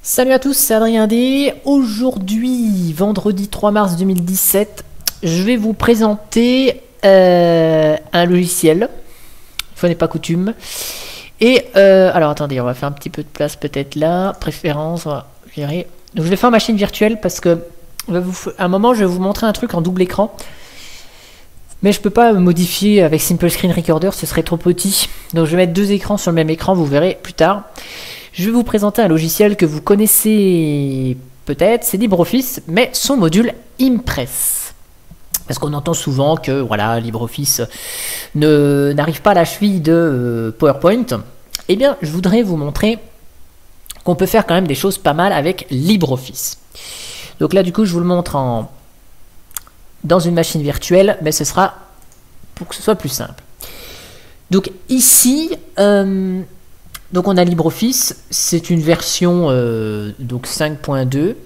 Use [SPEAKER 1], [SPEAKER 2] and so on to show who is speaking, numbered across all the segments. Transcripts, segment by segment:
[SPEAKER 1] Salut à tous, c'est Adrien D. Aujourd'hui, vendredi 3 mars 2017, je vais vous présenter un logiciel. Une fois n'est pas coutume. Et alors attendez, on va faire un petit peu de place peut-être là. Préférence, on va gérer. Donc je vais faire machine virtuelle parce que à un moment je vais vous montrer un truc en double écran. Mais je peux pas modifier avec Simple Screen Recorder, ce serait trop petit. Donc je vais mettre deux écrans sur le même écran, vous verrez plus tard. Je vais vous présenter un logiciel que vous connaissez peut-être, c'est LibreOffice, mais son module Impress. Parce qu'on entend souvent que voilà, LibreOffice n'arrive pas à la cheville de PowerPoint. Eh bien, je voudrais vous montrer qu'on peut faire quand même des choses pas mal avec LibreOffice. Donc là, du coup, je vous le montre dans une machine virtuelle, mais ce sera pour que ce soit plus simple. Donc ici, donc on a LibreOffice, c'est une version donc 5.2.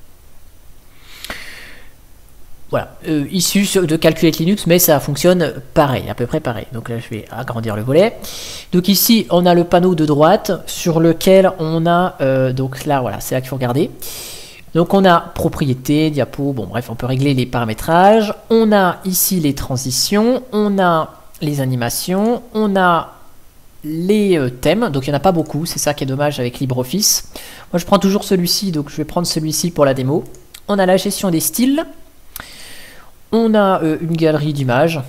[SPEAKER 1] Voilà, issue de Calculate Linux, mais ça fonctionne pareil, à peu près pareil. Donc là, je vais agrandir le volet. Donc ici, on a le panneau de droite sur lequel on a, donc là, voilà, c'est là qu'il faut regarder. Donc on a propriété, diapo, bon bref, on peut régler les paramétrages. On a ici les transitions, on a les animations, on a les thèmes, donc il n'y en a pas beaucoup, c'est ça qui est dommage avec LibreOffice. Moi je prends toujours celui-ci, donc je vais prendre celui-ci pour la démo. On a la gestion des styles, on a une galerie d'images.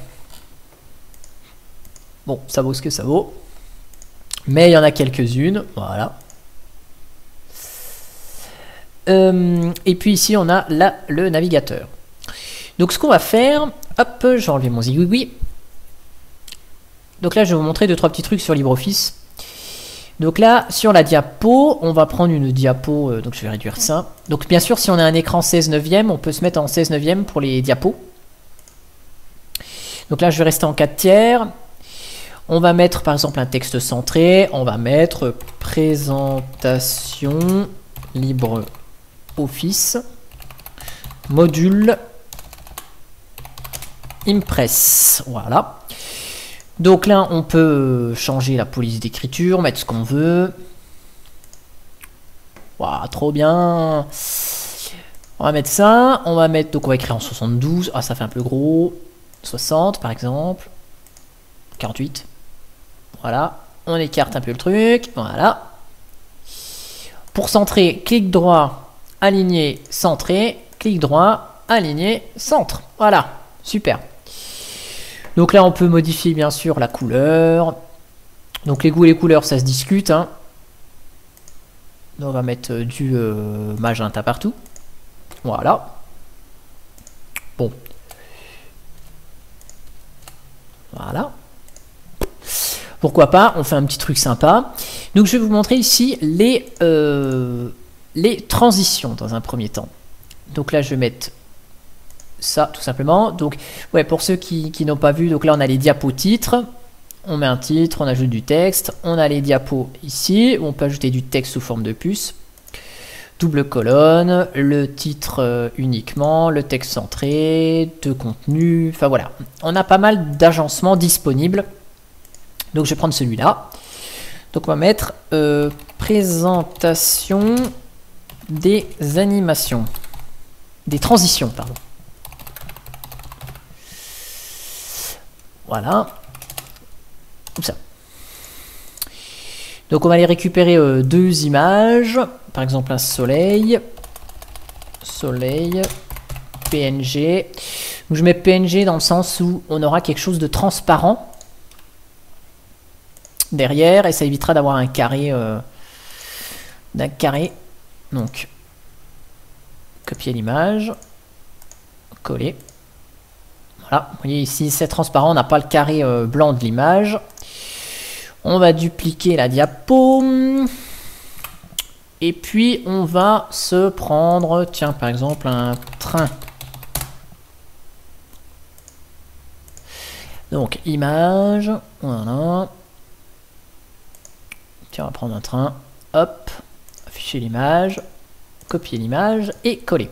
[SPEAKER 1] Bon, ça vaut ce que ça vaut, mais il y en a quelques-unes, voilà. Et puis ici on a là le navigateur. Donc ce qu'on va faire, hop, je vais enlever mon zigouigoui. Donc là je vais vous montrer deux trois petits trucs sur LibreOffice. Donc là sur la diapo, on va prendre une diapo, donc je vais réduire ça. Donc bien sûr si on a un écran 16/9, on peut se mettre en 16/9 pour les diapos. Donc là je vais rester en 4/3. On va mettre par exemple un texte centré, on va mettre présentation LibreOffice module Impress, voilà. Donc là on peut changer la police d'écriture, mettre ce qu'on veut. Waouh, trop bien. On va mettre ça, on va mettre, donc on va écrire en 72, ah ça fait un peu gros, 60 par exemple, 48, voilà, on écarte un peu le truc, voilà. Pour centrer, clic droit, aligner, centrer, clic droit, aligner, centre. Voilà, super. Donc là, on peut modifier bien sûr la couleur. Donc les goûts et les couleurs, ça se discute, hein. Donc, on va mettre du magenta partout. Voilà. Bon. Voilà. Pourquoi pas, on fait un petit truc sympa. Donc je vais vous montrer ici les transitions dans un premier temps. Donc là je vais mettre ça tout simplement. Donc ouais, pour ceux qui n'ont pas vu, donc là on a les diapos titres. On met un titre, on ajoute du texte. On a les diapos ici, où on peut ajouter du texte sous forme de puce. Double colonne, le titre uniquement, le texte centré, de contenu, enfin voilà. On a pas mal d'agencements disponibles. Donc je vais prendre celui-là. Donc on va mettre présentation des animations. Des transitions, pardon. Voilà. Comme ça. Donc on va aller récupérer deux images. Par exemple un soleil. Soleil. PNG. Donc je mets PNG dans le sens où on aura quelque chose de transparent derrière et ça évitera d'avoir un carré donc copier l'image, coller, voilà, vous voyez ici c'est transparent, on n'a pas le carré blanc de l'image. On va dupliquer la diapo et puis on va se prendre, tiens par exemple un train. Donc image, voilà. Tiens, on va prendre un train, hop, afficher l'image, copier l'image et coller.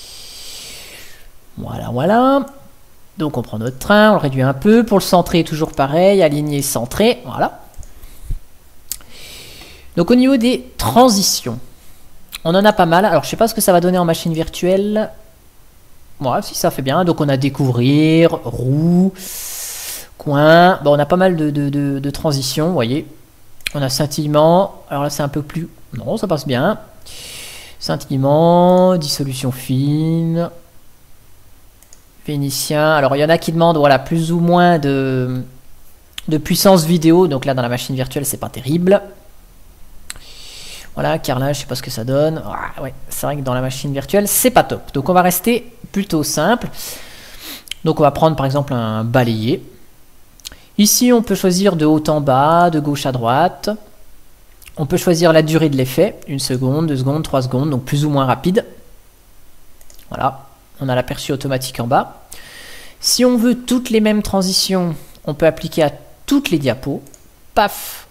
[SPEAKER 1] Voilà, voilà. Donc on prend notre train, on le réduit un peu. Pour le centrer, toujours pareil, aligner, centrer, voilà. Donc au niveau des transitions, On en a pas mal. Alors, je sais pas ce que ça va donner en machine virtuelle. Ouais, si ça fait bien. Donc, on a découvrir, roue, coin. Bon, on a pas mal de transitions, vous voyez. On a scintillement. Alors là, c'est un peu plus... Non, ça passe bien. Scintillement, dissolution fine, vénitien. Alors, il y en a qui demandent, voilà, plus ou moins de puissance vidéo. Donc là, dans la machine virtuelle, c'est pas terrible. Voilà, carrelage, je sais pas ce que ça donne. Ah, ouais, c'est vrai que dans la machine virtuelle, c'est pas top. Donc, on va rester plutôt simple. Donc, on va prendre, par exemple, un balayé. Ici, on peut choisir de haut en bas, de gauche à droite. On peut choisir la durée de l'effet, 1 seconde, 2 secondes, 3 secondes, donc plus ou moins rapide. Voilà, on a l'aperçu automatique en bas. Si on veut toutes les mêmes transitions, on peut appliquer à toutes les diapos. Paf!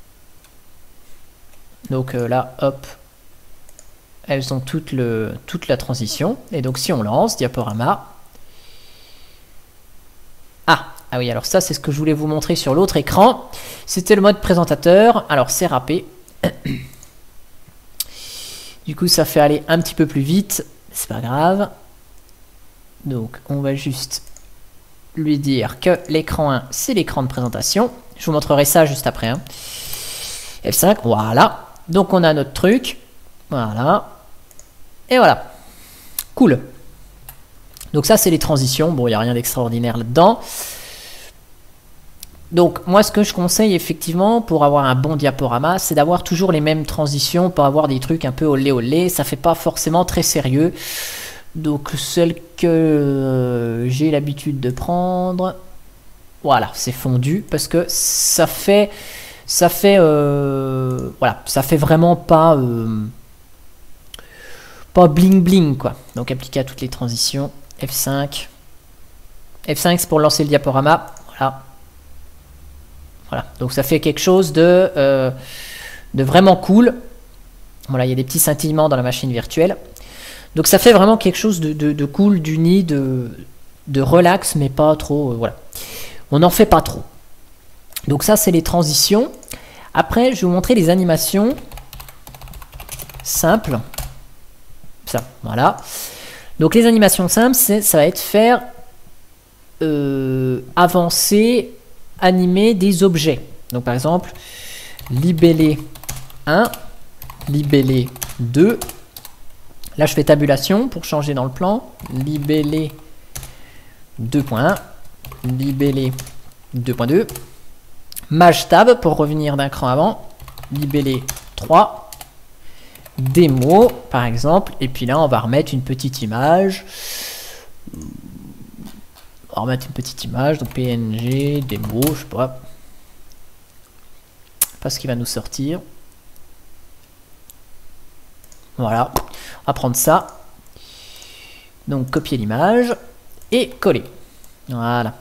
[SPEAKER 1] Donc là, hop, elles ont toute la transition. Et donc si on lance, diaporama. Ah oui, alors ça c'est ce que je voulais vous montrer sur l'autre écran. C'était le mode présentateur. Alors c'est râpé. Du coup ça fait aller un petit peu plus vite. C'est pas grave. Donc on va juste lui dire que l'écran 1 c'est l'écran de présentation. Je vous montrerai ça juste après. Hein. F5, voilà. Donc on a notre truc. Voilà. Et voilà. Cool. Donc ça c'est les transitions. Bon, il n'y a rien d'extraordinaire là-dedans. Donc, moi, ce que je conseille, effectivement, pour avoir un bon diaporama, c'est d'avoir toujours les mêmes transitions, pour avoir des trucs un peu olé olé. Ça fait pas forcément très sérieux. Donc, celle que j'ai l'habitude de prendre, voilà, c'est fondu, parce que voilà, ça fait vraiment pas bling bling, quoi. Donc, appliquer à toutes les transitions. F5. F5, c'est pour lancer le diaporama. Voilà. Voilà, donc ça fait quelque chose de vraiment cool. Voilà, il y a des petits scintillements dans la machine virtuelle. Donc ça fait vraiment quelque chose de cool, d'uni, de relax, mais pas trop. Voilà, on n'en fait pas trop. Donc ça, c'est les transitions. Après, je vais vous montrer les animations simples. Ça, voilà. Donc les animations simples, ça va être faire avancer, animer des objets. Donc par exemple, libellé 1, libellé 2. Là, je fais tabulation pour changer dans le plan. Libellé 2.1, libellé 2.2. Maj tab pour revenir d'un cran avant. Libellé 3. Démo, par exemple. Et puis là, on va remettre une petite image. On va remettre une petite image, donc PNG, démo, je sais pas ce qu'il va nous sortir. Voilà, on va prendre ça. Donc copier l'image et coller. Voilà.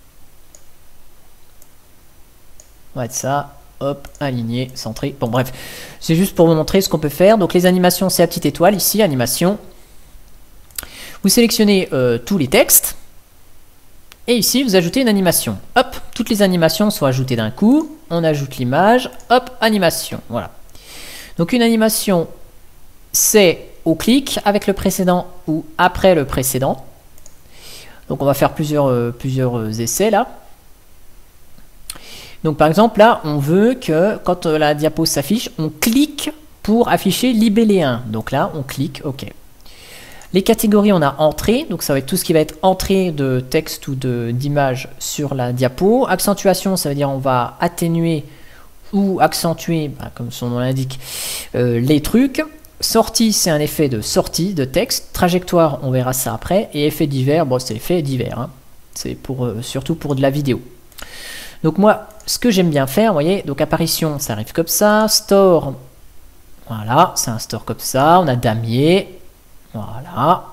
[SPEAKER 1] On va être ça, hop, aligné, centré. Bon bref, c'est juste pour vous montrer ce qu'on peut faire. Donc les animations, c'est la petite étoile ici, animation. Vous sélectionnez tous les textes. Et ici, vous ajoutez une animation. Hop, toutes les animations sont ajoutées d'un coup. On ajoute l'image. Hop, animation. Voilà. Donc une animation, c'est au clic avec le précédent ou après le précédent. Donc on va faire plusieurs essais là. Donc par exemple là, on veut que quand la diapo s'affiche, on clique pour afficher libellé 1. Donc là, on clique, ok. Les catégories, on a entrée, donc ça va être tout ce qui va être entrée de texte ou d'image sur la diapo. Accentuation, ça veut dire on va atténuer ou accentuer, comme son nom l'indique, les trucs. Sortie, c'est un effet de sortie de texte. Trajectoire, on verra ça après. Et effet divers, bon, c'est effet divers. Hein. C'est surtout pour de la vidéo. Donc moi, ce que j'aime bien faire, vous voyez, donc apparition, ça arrive comme ça. Store, voilà, c'est un store comme ça. On a damier. Voilà.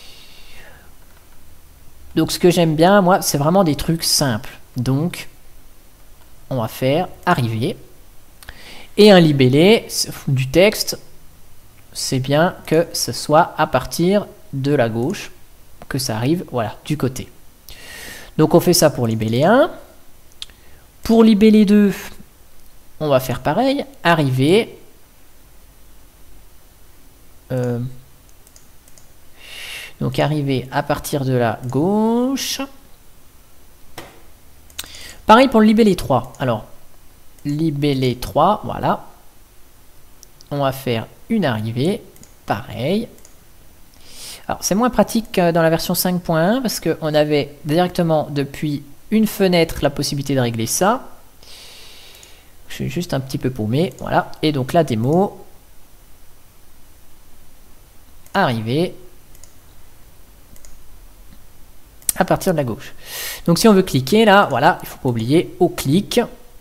[SPEAKER 1] Donc ce que j'aime bien, moi, c'est vraiment des trucs simples. Donc, on va faire arriver. Et un libellé du texte, c'est bien que ce soit à partir de la gauche, que ça arrive, voilà, du côté. Donc on fait ça pour libellé 1. Pour libellé 2, on va faire pareil, arriver. Donc arriver à partir de la gauche. Pareil pour le libellé 3. Alors, libellé 3, voilà. On va faire une arrivée. Pareil. Alors, c'est moins pratique dans la version 5.1 parce qu'on avait directement depuis une fenêtre la possibilité de régler ça. Je suis juste un petit peu paumé. Voilà. Et donc, la démo. Arrivée. À partir de la gauche. Donc si on veut cliquer là, voilà, il ne faut pas oublier au clic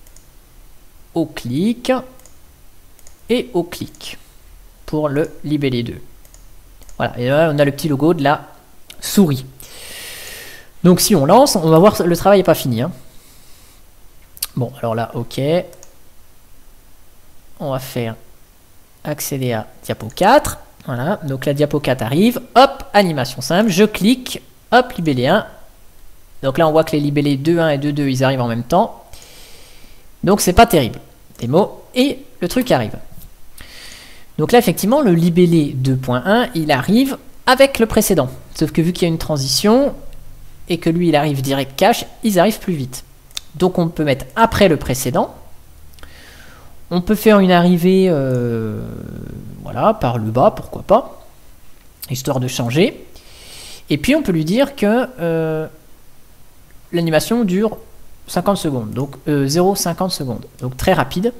[SPEAKER 1] et au clic pour le libellé 2. Voilà, et là on a le petit logo de la souris. Donc si on lance, on va voir, le travail n'est pas fini. Hein. Bon, alors là, ok. On va faire accéder à diapo 4. Voilà, donc la diapo 4 arrive. Hop, animation simple, je clique. Hop, libellé 1. Donc là, on voit que les libellés 2.1 et 2.2, ils arrivent en même temps. Donc, c'est pas terrible. Démo, et le truc arrive. Donc là, effectivement, le libellé 2.1, il arrive avec le précédent. Sauf que vu qu'il y a une transition, et que lui, il arrive direct cache, ils arrivent plus vite. Donc, on peut mettre après le précédent. On peut faire une arrivée, voilà, par le bas, pourquoi pas. Histoire de changer. Et puis on peut lui dire que l'animation dure 50 secondes, donc 0,50 secondes, donc très rapide.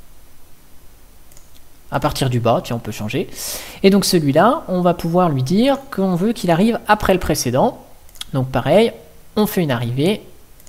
[SPEAKER 1] À partir du bas, tiens, on peut changer. Et donc celui-là, on va pouvoir lui dire qu'on veut qu'il arrive après le précédent. Donc pareil, on fait une arrivée.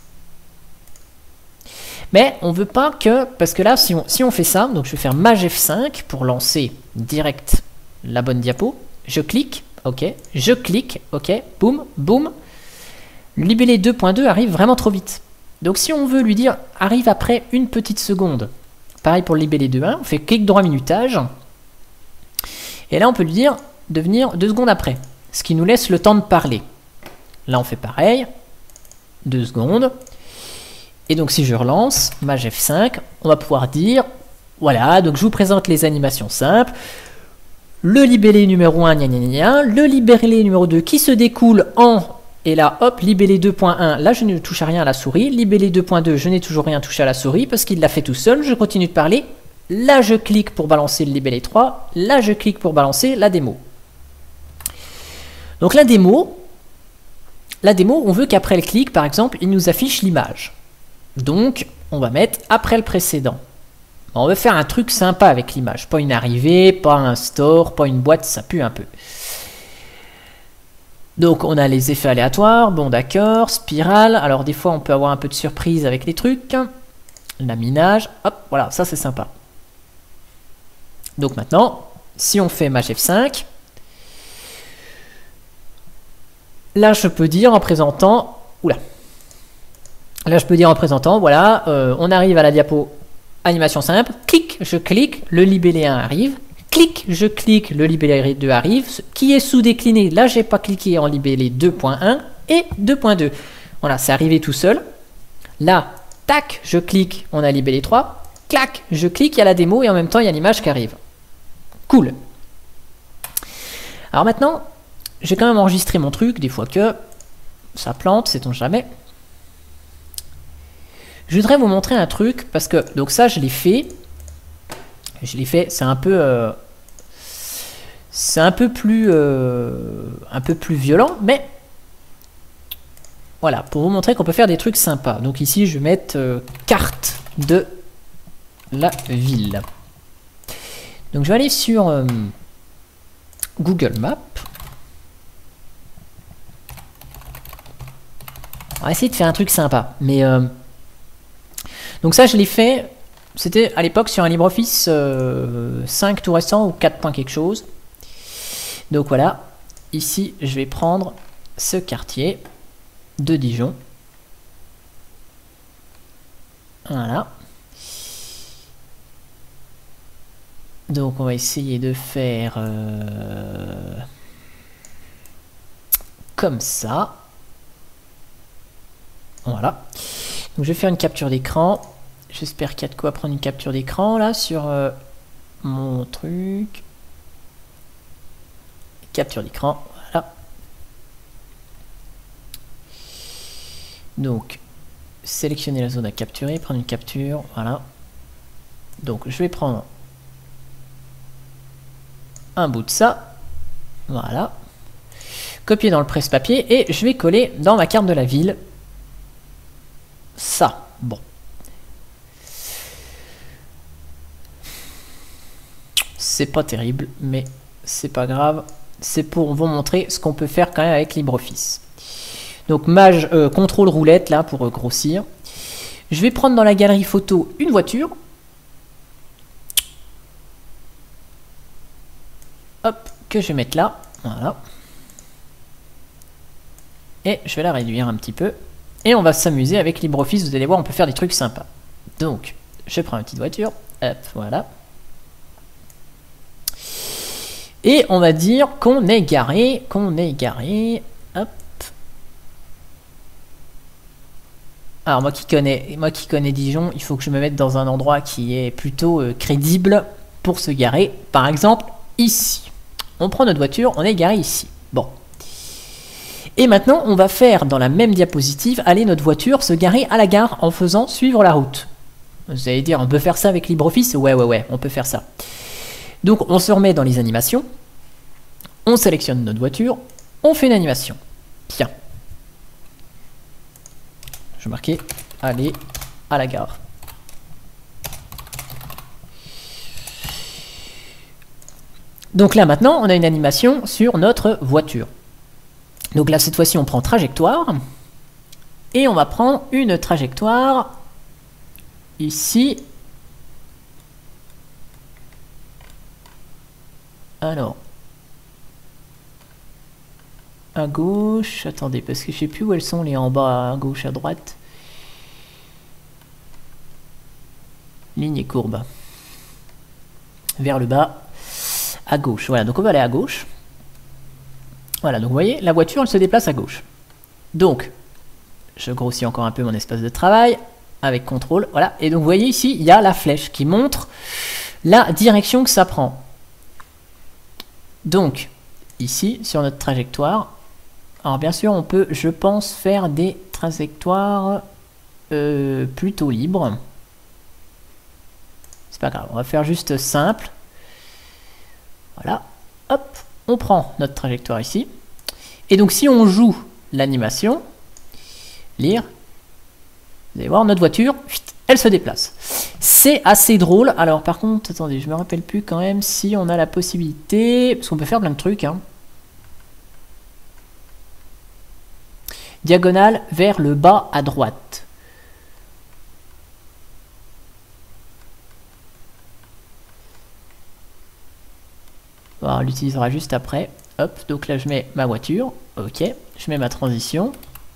[SPEAKER 1] Mais on veut pas que, parce que là, si on fait ça, donc je vais faire Maj F5 pour lancer direct la bonne diapo. Je clique. Ok, je clique, ok, boum, boum. Le libellé 2.2 arrive vraiment trop vite. Donc si on veut lui dire arrive après une petite seconde, pareil pour le libellé 2.1, on fait clic droit minutage. Et là on peut lui dire de venir 2 secondes après, ce qui nous laisse le temps de parler. Là on fait pareil, 2 secondes. Et donc si je relance, Maj F5, on va pouvoir dire, voilà, donc je vous présente les animations simples. Le libellé numéro 1, le libellé numéro 2 qui se découle en, et là, hop, libellé 2.1, là je ne touche à rien à la souris, libellé 2.2, je n'ai toujours rien touché à la souris parce qu'il l'a fait tout seul, je continue de parler, là je clique pour balancer le libellé 3, là je clique pour balancer la démo. Donc la démo, on veut qu'après le clic, par exemple, il nous affiche l'image. Donc, on va mettre après le précédent. On veut faire un truc sympa avec l'image, pas une arrivée, pas un store, pas une boîte, ça pue un peu. Donc on a les effets aléatoires, bon d'accord, spirale, alors des fois on peut avoir un peu de surprise avec les trucs, laminage, hop, voilà, ça c'est sympa. Donc maintenant, si on fait Maj F5, là je peux dire en présentant, voilà, on arrive à la diapo animation simple, clic, je clique, le libellé 1 arrive, clic, je clique, le libellé 2 arrive, qui est sous-décliné, là j'ai pas cliqué en libellé 2.1 et 2.2. Voilà, c'est arrivé tout seul. Là, tac, je clique, on a libellé 3, clac, je clique, il y a la démo et en même temps il y a l'image qui arrive. Cool. Alors maintenant, j'ai quand même enregistré mon truc, des fois que ça plante, sait-on jamais. Je voudrais vous montrer un truc, parce que, donc ça je l'ai fait, c'est un peu plus violent, mais voilà, pour vous montrer qu'on peut faire des trucs sympas. Donc ici je vais mettre carte de la ville. Donc je vais aller sur Google Maps. On va essayer de faire un truc sympa, mais donc ça je l'ai fait, c'était à l'époque sur un LibreOffice 5 tout récent ou 4 points quelque chose. Donc voilà, ici je vais prendre ce quartier de Dijon. Voilà. Donc on va essayer de faire comme ça. Voilà. Donc je vais faire une capture d'écran. J'espère qu'il y a de quoi prendre une capture d'écran là sur mon truc. capture d'écran, voilà. Donc, sélectionner la zone à capturer, prendre une capture, voilà. Donc, je vais prendre un bout de ça, voilà. Copier dans le presse-papier et je vais coller dans ma carte de la ville. Ça, bon. C'est pas terrible, mais c'est pas grave. C'est pour vous montrer ce qu'on peut faire quand même avec LibreOffice. Donc, Maj, contrôle roulette, là, pour grossir. Je vais prendre dans la galerie photo une voiture. Hop, que je vais mettre là. Voilà. Et je vais la réduire un petit peu. Et on va s'amuser avec LibreOffice. Vous allez voir, on peut faire des trucs sympas. Donc, je prends une petite voiture. Hop, voilà. Et on va dire qu'on est garé. Hop. Alors, moi qui connais Dijon, il faut que je me mette dans un endroit qui est plutôt crédible pour se garer. Par exemple, ici. On prend notre voiture, on est garé ici. Bon. Et maintenant, on va faire dans la même diapositive, aller notre voiture se garer à la gare en faisant suivre la route. Vous allez dire, on peut faire ça avec LibreOffice? Ouais, on peut faire ça. Donc, on se remet dans les animations. On sélectionne notre voiture. On fait une animation. Tiens. Je vais marquer, aller à la gare. Donc là, maintenant, on a une animation sur notre voiture. Donc là, cette fois-ci, on prend trajectoire. Et on va prendre une trajectoire ici. Alors. À gauche. Attendez, parce que je sais plus où elles sont, les en bas, à gauche, à droite. Ligne et courbe. Vers le bas. À gauche. Voilà, donc on va aller à gauche. Voilà, donc vous voyez, la voiture, elle se déplace à gauche. Donc, je grossis encore un peu mon espace de travail avec contrôle. Voilà, et donc vous voyez ici, il y a la flèche qui montre la direction que ça prend. Donc, ici, sur notre trajectoire, alors bien sûr, on peut, je pense, faire des trajectoires plutôt libres. C'est pas grave, on va faire juste simple. Voilà, hop. On prend notre trajectoire ici. Et donc, si on joue l'animation, lire, vous allez voir, notre voiture, elle se déplace. C'est assez drôle. Alors, par contre, attendez, je me rappelle plus quand même si on a la possibilité, parce qu'on peut faire plein de trucs. Hein. Diagonale vers le bas à droite. On l'utilisera juste après. Hop, donc là je mets ma voiture. Ok, je mets ma transition.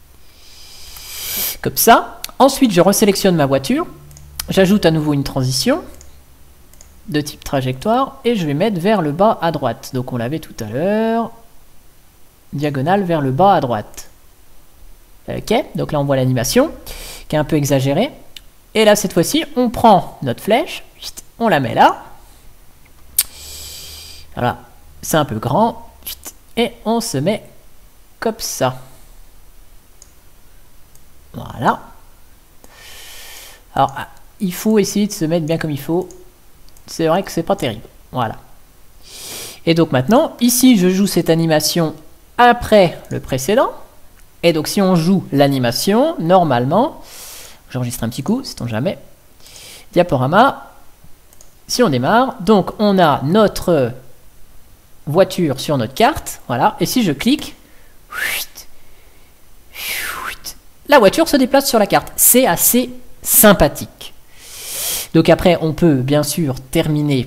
[SPEAKER 1] Comme ça. Ensuite, je resélectionne ma voiture. J'ajoute à nouveau une transition de type trajectoire et je vais mettre vers le bas à droite. Donc on l'avait tout à l'heure. Diagonale vers le bas à droite. Ok, donc là on voit l'animation qui est un peu exagérée. Et là cette fois-ci, on prend notre flèche, on la met là. Voilà, c'est un peu grand. Et on se met comme ça. Voilà. Alors, il faut essayer de se mettre bien comme il faut. C'est vrai que c'est pas terrible. Voilà. Et donc maintenant, ici, je joue cette animation après le précédent. Et donc, si on joue l'animation, normalement, j'enregistre un petit coup, sait-on jamais. Diaporama. Si on démarre, donc on a notre voiture sur notre carte, voilà, et si je clique, la voiture se déplace sur la carte. C'est assez sympathique. Donc après, on peut bien sûr terminer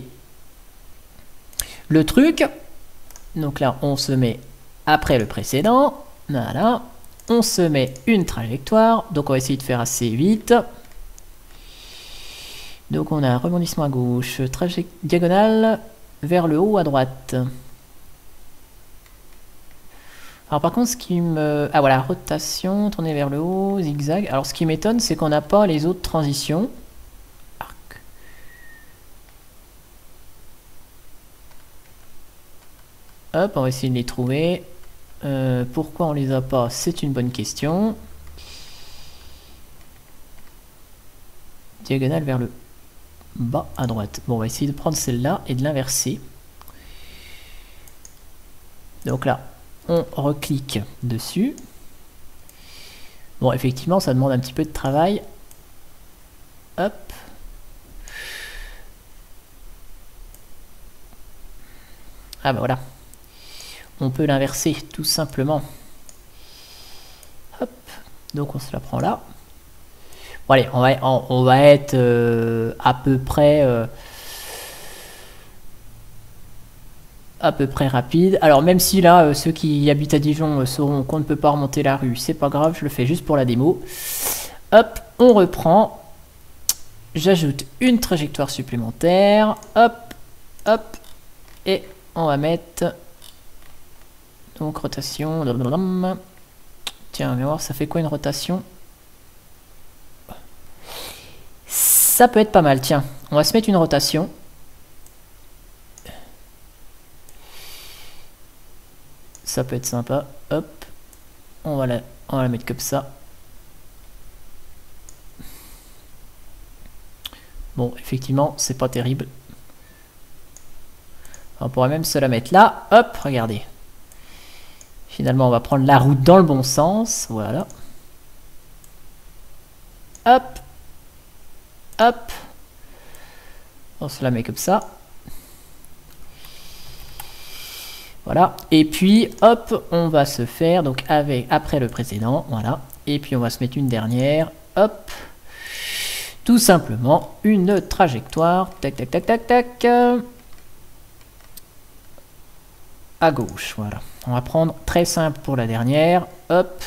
[SPEAKER 1] le truc. Donc là, on se met après le précédent, voilà, on se met une trajectoire, donc on va essayer de faire assez vite. Donc on a un rebondissement à gauche, diagonale vers le haut à droite. Alors par contre, ce qui me... Ah voilà, rotation, tourner vers le haut, zigzag. Alors ce qui m'étonne, c'est qu'on n'a pas les autres transitions. Arc. Hop, on va essayer de les trouver. Pourquoi on les a pas? C'est une bonne question. Diagonale vers le bas à droite. Bon, on va essayer de prendre celle-là et de l'inverser. Donc là, on reclique dessus. Bon, effectivement, ça demande un petit peu de travail. Hop. Ah bah voilà. On peut l'inverser tout simplement. Hop. Donc on se la prend là. Bon allez, on va être à peu près rapide. Alors même si là, ceux qui habitent à Dijon sauront qu'on ne peut pas remonter la rue, c'est pas grave, je le fais juste pour la démo. Hop, on reprend. J'ajoute une trajectoire supplémentaire. Hop, hop. Et on va mettre... Donc rotation... Tiens, on va voir, ça fait quoi une rotation? Ça peut être pas mal, tiens. On va se mettre une rotation. Ça peut être sympa. Hop. On va la mettre comme ça. Bon, effectivement, c'est pas terrible. On pourrait même se la mettre là. Hop, regardez. Finalement, on va prendre la route dans le bon sens. Voilà. Hop. Hop. On se la met comme ça. Voilà. Et puis, hop, on va se faire, donc après le précédent. Voilà. Et puis, on va se mettre une dernière. Hop. Tout simplement, une trajectoire. Tac, tac, tac, tac, tac. À gauche, voilà. On va prendre très simple pour la dernière. Hop.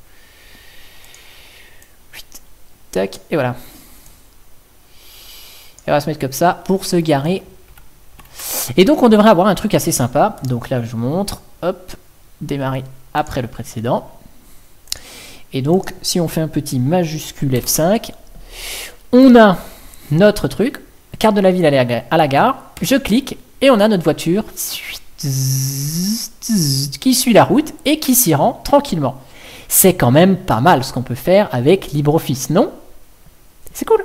[SPEAKER 1] Tac, et voilà. Et on va se mettre comme ça pour se garer. Et donc on devrait avoir un truc assez sympa. Donc là je vous montre. Hop. Démarrer après le précédent. Et donc si on fait un petit majuscule F5, on a notre truc. Carte de la ville à la gare. Je clique et on a notre voiture qui suit la route et qui s'y rend tranquillement. C'est quand même pas mal ce qu'on peut faire avec LibreOffice, non? C'est cool.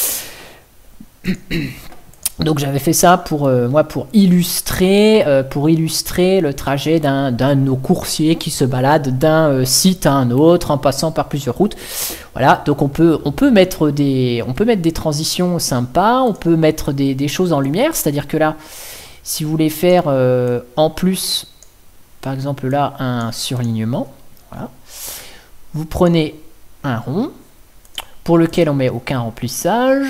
[SPEAKER 1] Donc j'avais fait ça pour moi pour illustrer le trajet d'un de nos coursiers qui se balade d'un site à un autre en passant par plusieurs routes. Voilà, donc on peut mettre des transitions sympas, on peut mettre des choses en lumière, c'est-à-dire que là, si vous voulez faire en plus, par exemple là, un surlignement, voilà, vous prenez un rond pour lequel on met aucun remplissage.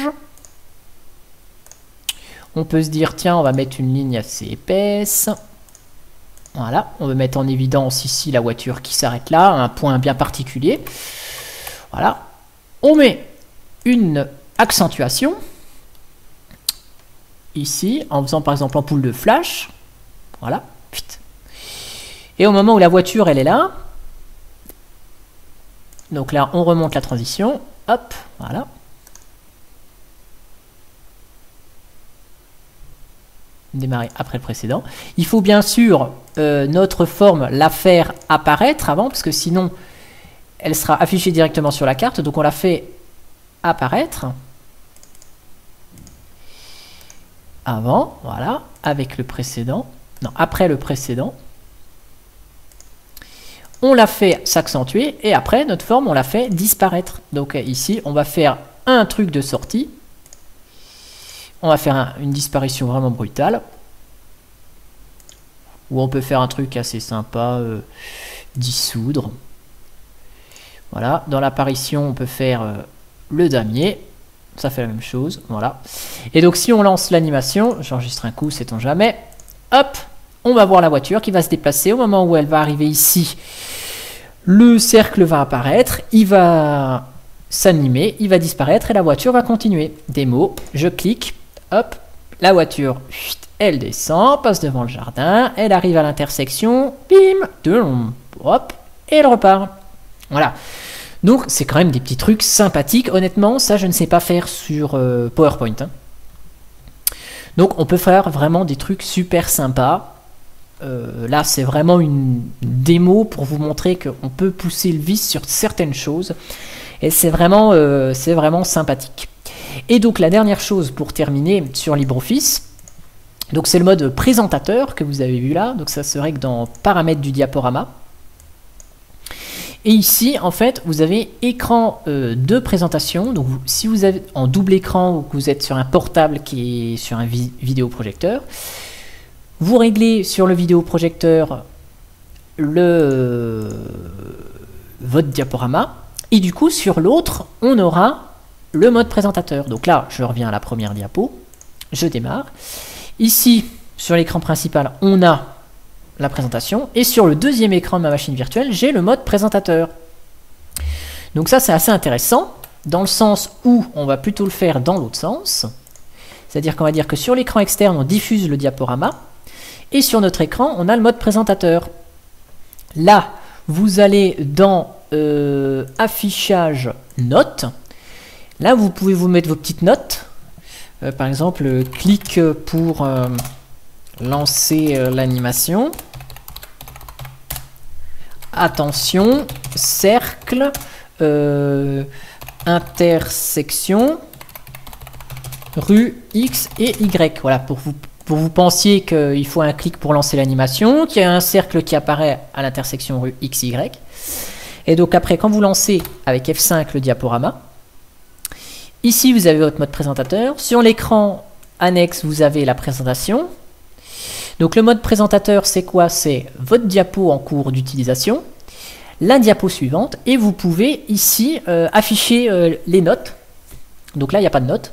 [SPEAKER 1] On peut se dire, tiens, on va mettre une ligne assez épaisse. Voilà, on veut mettre en évidence ici la voiture qui s'arrête là, un point bien particulier. Voilà, on met une accentuation ici, en faisant par exemple ampoule de flash. Voilà, et au moment où la voiture, elle est là, donc là, on remonte la transition. Hop, voilà. Démarrer après le précédent. Il faut bien sûr notre forme la faire apparaître avant, parce que sinon elle sera affichée directement sur la carte. Donc on la fait apparaître avant, voilà, avec le précédent, non, après le précédent. On la fait s'accentuer et après notre forme on la fait disparaître. Donc ici on va faire un truc de sortie. On va faire une disparition vraiment brutale. Ou on peut faire un truc assez sympa, dissoudre. Voilà, dans l'apparition, on peut faire le damier. Ça fait la même chose, voilà. Et donc si on lance l'animation, j'enregistre un coup, sait-on jamais. Hop, on va voir la voiture qui va se déplacer. Au moment où elle va arriver ici, le cercle va apparaître, il va s'animer, il va disparaître et la voiture va continuer. Démo, je clique. Hop, la voiture, elle descend, passe devant le jardin, elle arrive à l'intersection, bim, hop, et elle repart. Voilà. Donc, c'est quand même des petits trucs sympathiques. Honnêtement, ça, je ne sais pas faire sur PowerPoint. Hein. Donc, on peut faire vraiment des trucs super sympas. Là, c'est vraiment une démo pour vous montrer qu'on peut pousser le vis sur certaines choses. Et c'est vraiment sympathique. Et donc, la dernière chose pour terminer sur LibreOffice, donc c'est le mode présentateur que vous avez vu là. Donc, ça se règle dans paramètres du diaporama. Et ici, en fait, vous avez écran de présentation. Donc, si vous êtes en double écran ou que vous êtes sur un portable qui est sur un vidéoprojecteur, vous réglez sur le vidéoprojecteur votre diaporama. Et du coup, sur l'autre, on aura le mode présentateur. Donc là, je reviens à la première diapo. Je démarre. Ici, sur l'écran principal, on a la présentation. Et sur le deuxième écran de ma machine virtuelle, j'ai le mode présentateur. Donc ça, c'est assez intéressant, dans le sens où on va plutôt le faire dans l'autre sens. C'est-à-dire qu'on va dire que sur l'écran externe, on diffuse le diaporama. Et sur notre écran, on a le mode présentateur. Là, vous allez dans affichage notes. Là, vous pouvez vous mettre vos petites notes. Par exemple, clic pour lancer l'animation. Attention, cercle, intersection, rue X et Y. Voilà, pour vous pensiez qu'il faut un clic pour lancer l'animation, qu'il y a un cercle qui apparaît à l'intersection rue X, Y. Et donc après, quand vous lancez avec F5 le diaporama, ici vous avez votre mode présentateur. Sur l'écran annexe, vous avez la présentation. Donc le mode présentateur, c'est quoi? C'est votre diapo en cours d'utilisation, la diapo suivante, et vous pouvez ici afficher les notes. Donc là, il n'y a pas de notes.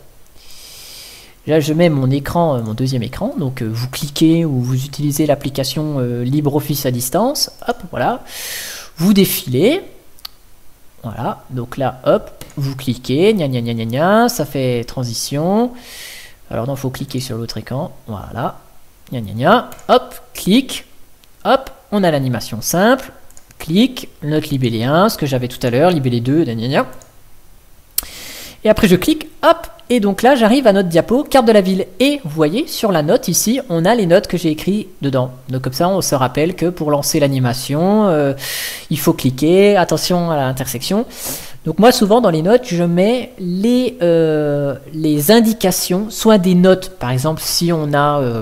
[SPEAKER 1] Là, je mets mon écran, mon deuxième écran. Donc vous cliquez ou vous utilisez l'application LibreOffice à distance. Hop, voilà. Vous défilez. Voilà. Donc là, hop, vous cliquez. Gna gna gna gna gna. Ça fait transition. Alors non, il faut cliquer sur l'autre écran. Voilà. Gna gna gna. Hop, clic. Hop, on a l'animation simple. Clic, note libellé 1, ce que j'avais tout à l'heure, libellé 2, gna gna gna. Et après je clique, hop, et donc là j'arrive à notre diapo, carte de la ville. Et vous voyez, sur la note ici, on a les notes que j'ai écrites dedans. Donc comme ça, on se rappelle que pour lancer l'animation, il faut cliquer, attention à l'intersection. Donc moi, souvent dans les notes, je mets les indications, soit des notes, par exemple, si on a,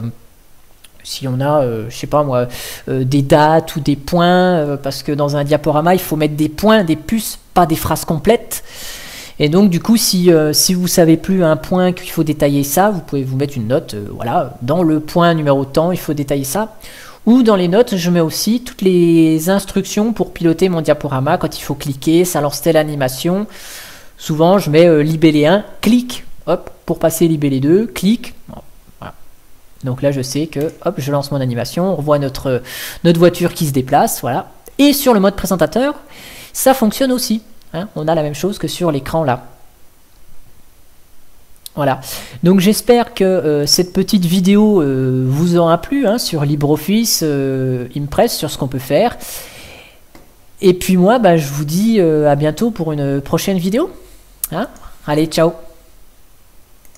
[SPEAKER 1] je sais pas moi, des dates ou des points, parce que dans un diaporama, il faut mettre des points, des puces, pas des phrases complètes. Et donc du coup, si vous savez plus un point qu'il faut détailler ça, vous pouvez vous mettre une note, voilà, dans le point numéro temps, il faut détailler ça. Ou dans les notes, je mets aussi toutes les instructions pour piloter mon diaporama. Quand il faut cliquer, ça lance telle animation. Souvent, je mets libellé 1, clic, hop, pour passer libellé 2, clic. Voilà. Donc là, je sais que, hop, je lance mon animation, on revoit notre voiture qui se déplace, voilà. Et sur le mode présentateur, ça fonctionne aussi. Hein, on a la même chose que sur l'écran là. Voilà. Donc j'espère que cette petite vidéo vous aura plu hein, sur LibreOffice Impress, sur ce qu'on peut faire. Et puis moi, bah, je vous dis à bientôt pour une prochaine vidéo. Hein, allez, ciao!